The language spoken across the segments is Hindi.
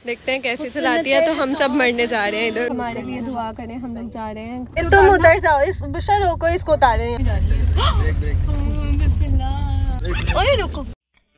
देखते हैं कैसे चलाती है। तो हम सब मरने जा रहे हैं इधर। हमारे लिए दुआ करें, हम लोग जा रहे हैं। तुम उतर जाओ, इस बुशरा रोको, इसको उतारे। ओए रुको।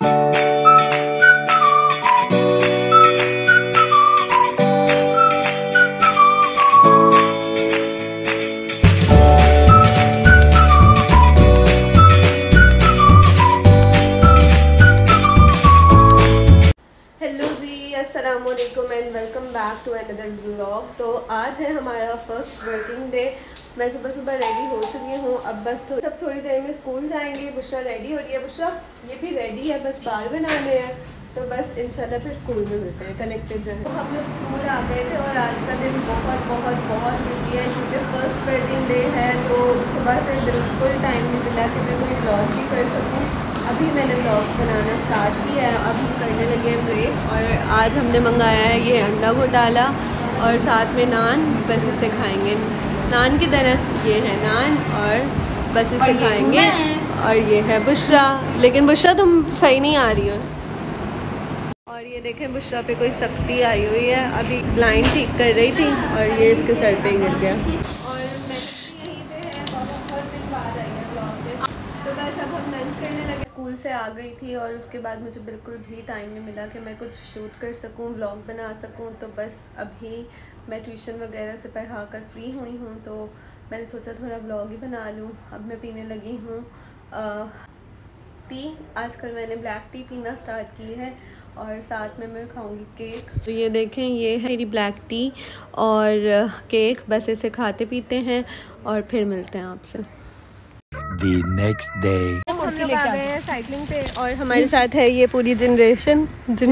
अस्सलामुअलैकुम and welcome back to another vlog. तो आज है हमारा फर्स्ट वर्किंग डे। मैं सुबह सुबह रेडी हो चुकी हूँ। अब बस सब थोड़ी देर में स्कूल जाएंगे। बुशरा रेडी हो रही है, बुशरा ये भी रेडी है, बस बाल बनाने हैं। तो बस इंशाल्लाह फिर स्कूल में मिलते हैं, कनेक्टेड रहें। तो हम लोग स्कूल आ गए थे और आज का दिन बहुत बहुत बहुत बिजी है क्योंकि फर्स्ट वर्किंग डे है। तो सुबह से बिल्कुल टाइम नहीं मिला कि मैं कोई व्लॉग भी कर सकूँ। अभी मैंने व्लॉग बनाना स्टार्ट किया है, अब हम करने लगे हैं ब्रेक। और आज हमने मंगाया है ये अंडा घोटाला और साथ में नान। बस इसे खाएंगे नान की तरह। ये है नान और बस इसे खाएंगे। और ये है बुशरा, लेकिन बुशरा तुम सही नहीं आ रही हो। और ये देखें बुशरा पे कोई सख्ती आई हुई है। अभी ब्लाइंड ठीक कर रही थी और ये इसके सर पे गिर गया। और मैं यहीं पे है, बहुत दिन बाद आई है ब्लॉग में। तो बस अब हम लंच करने लगे। स्कूल से आ गई थी और उसके बाद मुझे बिल्कुल भी टाइम नहीं मिला कि मैं कुछ शूट कर सकूं, व्लॉग बना सकूं। तो बस अभी मैं ट्यूशन वगैरह से पढ़ा कर फ्री हुई हूं, तो मैंने सोचा थोड़ा व्लॉग ही बना लूं। अब मैं पीने लगी हूं टी। आजकल मैंने ब्लैक टी पीना स्टार्ट की है और साथ में मैं खाऊंगी केक। तो ये देखें, ये है मेरी ब्लैक टी और केक। बस इसे खाते पीते हैं और फिर मिलते हैं आपसे। The next day. हम लोग आ गए हैं साइकिलिंग पे और हमारे साथ है ये पूरी जनरेशन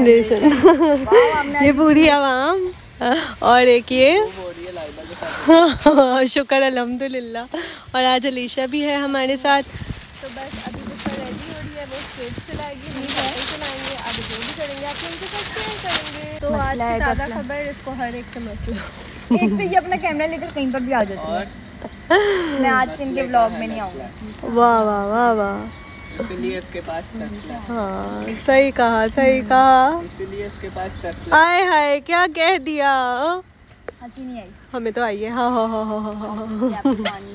ये पूरी आवाम और एक ये शुक्र अल्हम्दुलिल्लाह। और आज अलीशा भी है हमारे साथ। तो बस अभी बुशरा रेडी हो रही है, वो स्केट चलाएगी, हम साइकिल चलाएंगे। आगे जो भी करेंगे आप उनके साथ शेयर करेंगे। तो आज की ताज़ा खबर, इसको हर एक से मसला। एक तो ये अपना कैमरा लेकर कहीं पर भी आ जाती है। मैं आज से इनके व्लॉग में नहीं आऊँगा। वाह वाह वाह वाह। इसलिए इसके पास टेस्ला। हाँ सही कहा, सही कहा। इसलिए इसके पास टेस्ला। आए हाय क्या कह दिया। हंसी नहीं आई, हमें तो आई है। हाँ हाँ हाँ हाँ हाँ।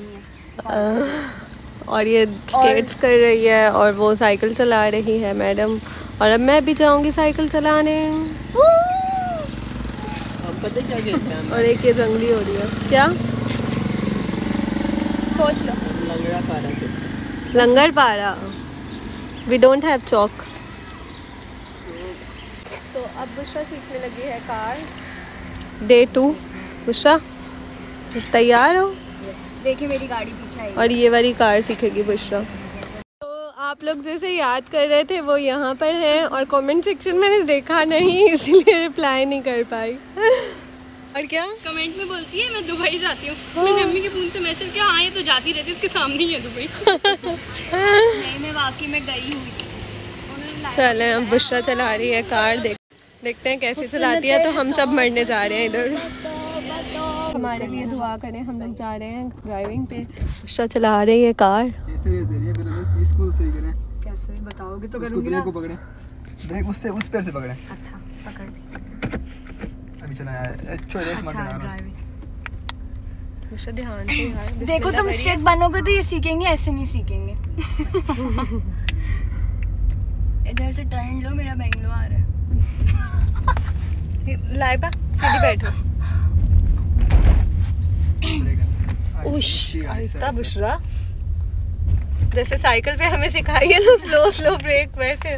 है। और ये स्केट्स कर रही है और वो साइकिल चला रही है मैडम। और अब मैं भी जाऊंगी साइकिल चलाने। हम पता क्या कहते हैं। और एक ये जंगली हो रही है क्या, सोच लो। लंगड़ा पारा से लंगर पारा। We don't have chowk. तो अब बुशरा सीखने लगी है कार। डे 2। बुशरा तैयार हो? देखिए मेरी गाड़ी पीछे आई और ये वाली कार सीखेगी बुशरा। तो आप लोग जैसे याद कर रहे थे वो यहाँ पर हैं और कमेंट सेक्शन मैंने देखा नहीं इसलिए रिप्लाई नहीं कर पाई। और क्या कमेंट में बोलती है मैं दुबई जाती हूँ। मैंने अम्मी के फोन से मैसेज किया, हाँ ये तो जाती रहती है, इसके सामने ही है दुबई। नहीं मैं वाकई में गई हुई। चलें अब बुशरा चला रही है कार। देखते हैं कैसे चलाती है। तो हम सब मरने जा रहे हैं इधर। हमारे लिए दुआ करें, हम लोग जा रहे हैं ड्राइविंग पे। बुशरा चला रही है कार। कैसे बताओगे तो करूँगी ना। ब्रेक उससे उस पैर से पकड़े। अच्छा पकड़। अभी चला है ध्यान से यार। देखो तुम स्ट्रेट बनोगे तो ये सीखेंगे, ऐसे नहीं सीखेंगे। इधर से टर्न लो, मेरा बेंगलो आ रहा है। लाइबा सीधी बैठो। आहिस्ता बुशरा, जैसे साइकिल पे हमें सिखाई है ना स्लो स्लो ब्रेक, वैसे।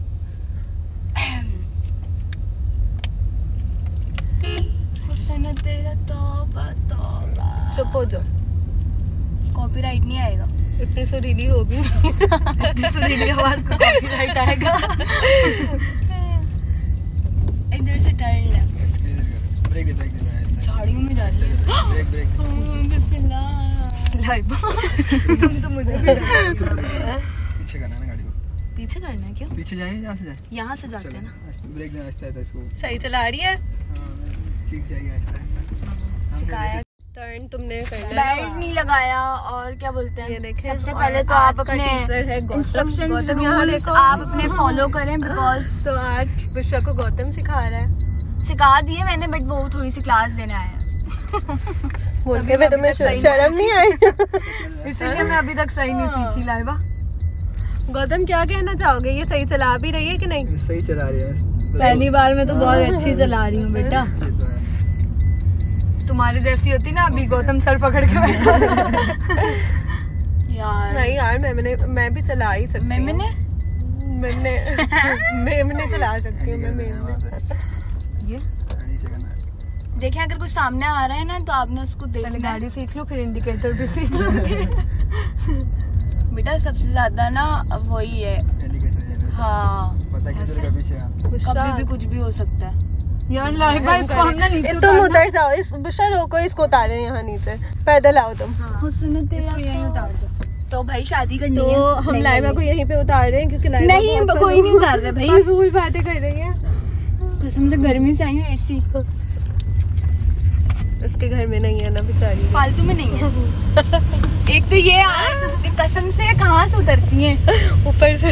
तेरा तौबा तौबा। चुप हो जाओ, कॉपीराइट नहीं आएगा। इतनी सुरीली हो भी इतनी सुरीली आवाज को कॉपीराइट आएगा। इधर से टर्न ले। ब्रेक दे। झाड़ियों में जा रही है। ब्रेक। बिस्मिल्लाह। तुम तो मुझे भी पीछे करना है ना गाड़ी को। पीछे करना है क्यों? पीछे जाएंगे, यहाँ से जाए। यहाँ से जाते हैं ना। ब्रेक देना आहिस्ता आहिस्ता इसको। सही चला रही है। सीख जाएगी आहिस्ता आहिस्ता। सिखाया। टर्न तुमने करना है। बेल्ट नहीं लगाया और क्या बोलते हैं। ये देखें, सबसे पहले तो आप अपने इंस्ट्रक्शन आप अपने फॉलो करें बिकॉज। तो आज बुशरा को गौतम सिखा रहा है। सिखा दिए मैंने, बट वो थोड़ी सी क्लास देने आया बोलते हुए तुम्हें शर्म नहीं आई? इसीलिए मैं अभी तक सही नहीं सीखी लाइबा। गौतम क्या कहना चाहोगे, ये सही चला भी रही है कि नहीं? सही चला रही है। पहली बार में तो बहुत अच्छी चला रही हूँ बेटा। ये तो है। तुम्हारी जैसी होती ना अभी गौतम सर पकड़ के बैठा यार। नहीं यार मैं भी चला ही सकती हूँ। मैं चला सकती हूँ। मैं नीचे करना है। देखिए अगर कुछ सामने आ रहा है ना तो आपने उसको देखना है। गाड़ी सीख लो फिर इंडिकेटर भी सीख लो। बेटा सबसे ज्यादा ना वही है। इंडिकेटर है ना। हाँ पता किधर का पीछे है। कभी भी कुछ भी हो सकता है यार लाइबा इसको हम ना नीचे तुम उतर जाओ। इस बुशा रोको, इसको उतारे यहाँ नीचे। पैदल आओ तुम। हुस्न तेरा यहीं उतार दो। तो भाई शादी करनी तो है। हम लाइबा को यहीं पे उतार रहे हैं क्योंकि लाइबा नहीं कोई नहीं उतार रहे भाई। फजूल बातें कर रही है। कसम से गर्मी से आई हूँ एसी इसके घर में नहीं है ना बेचारी। फालतू में नहीं है। एक तो ये यार कसम से कहाँ से उतरती हैं ऊपर से।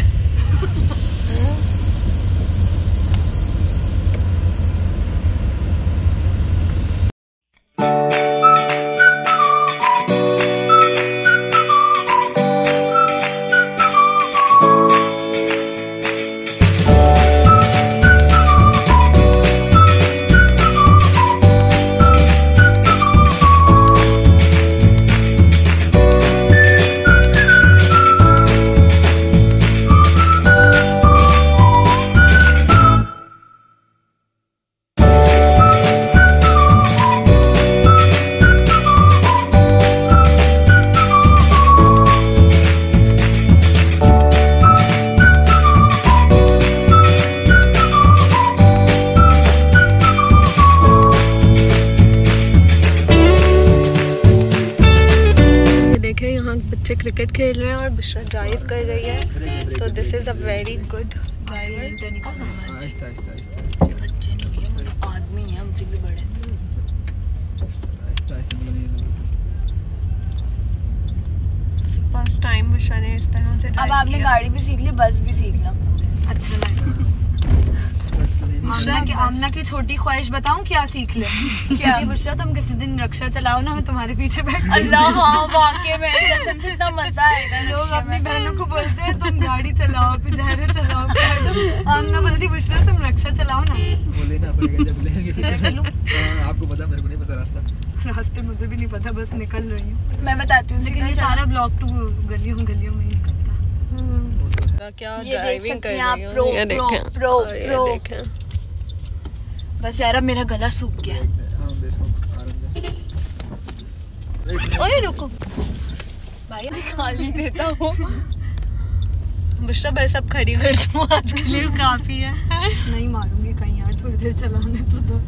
बच्चे क्रिकेट खेल रहे हैं और बुशरा ड्राइव कर रही है, तो this is a very good driver. आहिस्ता आहिस्ता आहिस्ता बच्चे नहीं है आदमी है हमसे भी बड़े। आहिस्ता आहिस्ता नहीं फर्स्ट टाइम बुशरा ने इस तरह से अब आपने गाड़ी भी सीख ली, बस भी सीख ला। अच्छा लगा। आमना की छोटी ख्वाहिश बताऊं क्या सीख ले? क्या बुशरा तुम किसी दिन रक्षा चलाओ ना, मैं तुम्हारे पीछे बैठ। अल्लाह हाँ वाकई में कसम से इतना मजा आएगा। लोग अपनी बहनों को बोलते हैं तुम गाड़ी चलाओ, पिजारे चलाओ। आमना बोलती बुशरा तुम रक्षा चलाओ ना। बोले ना पड़ेगा जब लेंगे। आपको पता, मेरे को नहीं पता रास्ता। रास्ते मुझे भी नहीं पता, बस निकल रही हूँ। मैं बताती हूँ लेकिन ये सारा ब्लॉक टू गलियों में ही निकलता है। क्या ड्राइविंग कर रही हूँ, ये देखें। प्रो बस यार अब मेरा गला सूख गया। ओए रुको भाई खाली देता हूँ। बुशरा बस अब खड़ी कर दूँ, आज के लिए काफी है। नहीं मारूंगी कहीं यार, थोड़ी देर चलाने तो दो।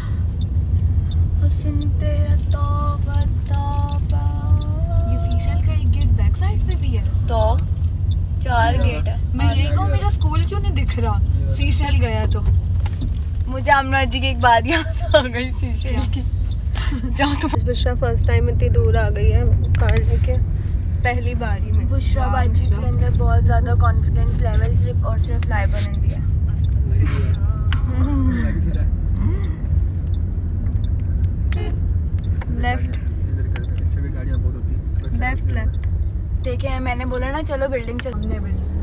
ये सीशल का एक गेट बैक साइड पे भी है, तो 4 गेट है। मैं यही कहूँ मेरा स्कूल क्यों नहीं दिख रहा? सीशल गया तो मुझे अमना जी की एक बात याद आ गई शीशे की। जाओ तुम। बुशरा फर्स्ट टाइम इतनी दूर आ गई है कार लेके, पहली बारी में। बुशरा बाजी के अंदर बहुत ज़्यादा कॉन्फिडेंस लेवल सिर्फ और सिर्फ लाइबा ने दिया। लेफ्ट इससे भी गाड़ियाँ बहुत होती हैं। Left left. देखे मैंने बोला ना चलो बिल्डिंग चलने।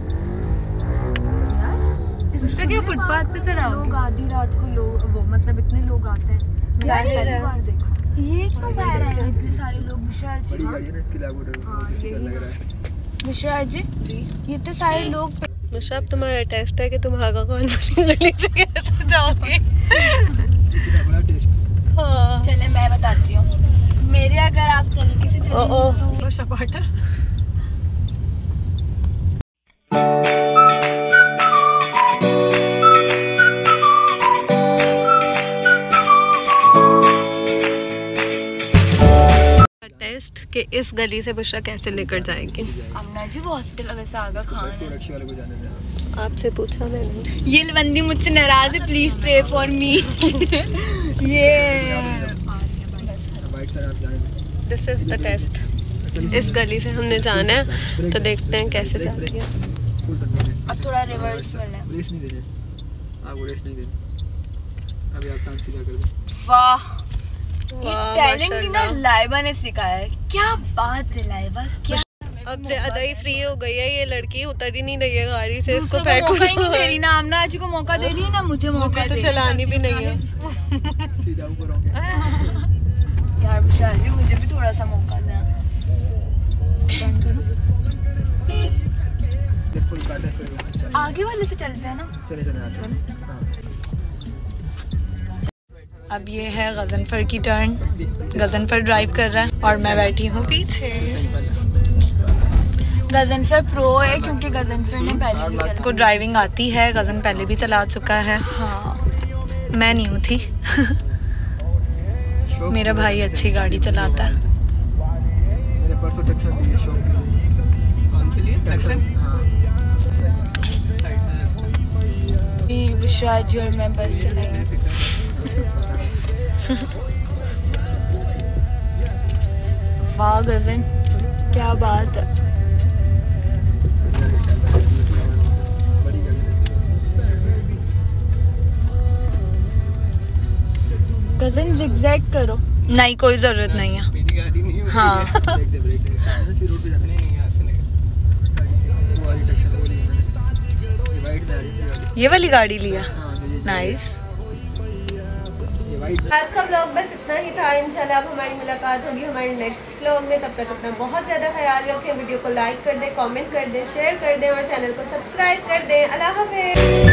बुशरा क्या फुटपाथ पे चलाओगे? लोग आधी रात को लोग वो मतलब इतने लोग आते हैं यार। पहली बार देखा ये क्यों कह रहे हैं इतने सारे लोग। बुशरा जी बड़ी गाड़ी है ना, इसकी लागू लग रहा है। बुशरा जी ये इतने सारे लोग। बुशरा अब तुम्हारा टेस्ट है कि तुम आगा कौन वाली गली से कैसे जाओगे। इतना बड़ा टेस्ट। हाँ चले मैं बताती हूँ मेरे अगर आप तरीके से चलेंगे तो सपोर्टर। टेस्ट कि इस गली से बुशरा कैसे लेकर जाएंगे। अमना जी वो हॉस्पिटल अगर से आगा खान है। रक्षी वाले को जाने दें। आपसे पूछा मैंने। ये बंदी मुझसे नाराज है, प्लीज प्रे फॉर मी। ये बाइक से आप जाने दें। This is the test. इस गली से हमने जाना है, तो देखते हैं कैसे जाती है। फुल टर्न में अब थोड़ा रिवर्स मिलना है। रेस नहीं देने, आपको रेस नहीं देनी। अभी आप काम सीधा कर दो। वाह, वाह, टैलेंट ना माशाल्लाह। लाइबा ने सिखाया है। क्या बात है लाइबा, क्या अब ज्यादा ही फ्री हो गई है ये लड़की, उतर ही नहीं रही है गाड़ी से, इसको दूसरों को मौका ही नहीं दे फेंको। रही ना, आमना आजी को मौका दे रही है ना मुझे मौका मुझे तो दे। चलानी भी नहीं है। सीधा ऊपर आओगे। यार बुशारी मुझे भी थोड़ा सा मौका दे। फुल काटे फिर आगे वाले से चलते हैं ना। चले चले आगे। हाँ। अब ये है गजनफर की टर्न। गजनफर ड्राइव कर रहा है और मैं बैठी हूँ पीछे। गजनफर प्रो है क्योंकि गजनफर ने पहले भी चला। इसको ड्राइविंग आती है, गजन पहले भी चला चुका है। हाँ मैं नहीं हूँ थी। मेरा भाई अच्छी गाड़ी चलाता है। मेरे परसों टक्सन दी शौक के लिए। टक्सन? हाँ। बुशरा जी और मैं बस चलाएंगे। वाह गजन, क्या बात है। बड़ी गाड़ी। गजन जिगजैग करो। नहीं, कोई ज़रूरत नहीं है। मेरी गाड़ी नहीं है। हाँ। ब्रेक दे ब्रेक दे। ऐसे रोड पे जाते नहीं यहाँ से नहीं। वो वाली टक्सन वो ली मैंने। ये वाइट में आ रही थी गाड़ी। ये वाली गाड़ी लिया। हाँ, जो ये नाइस। ये वाइट। आज का ब्लॉग बस इतना ही था। इंशाल्लाह अब हमारी मुलाकात होगी हमारे नेक्स्ट ब्लॉग में। तब तक अपना बहुत ज़्यादा ख्याल रखें। वीडियो को लाइक कर दें, कमेंट कर दें, शेयर कर दें और चैनल को सब्सक्राइब कर दें। अल्लाह हाफ़िज़।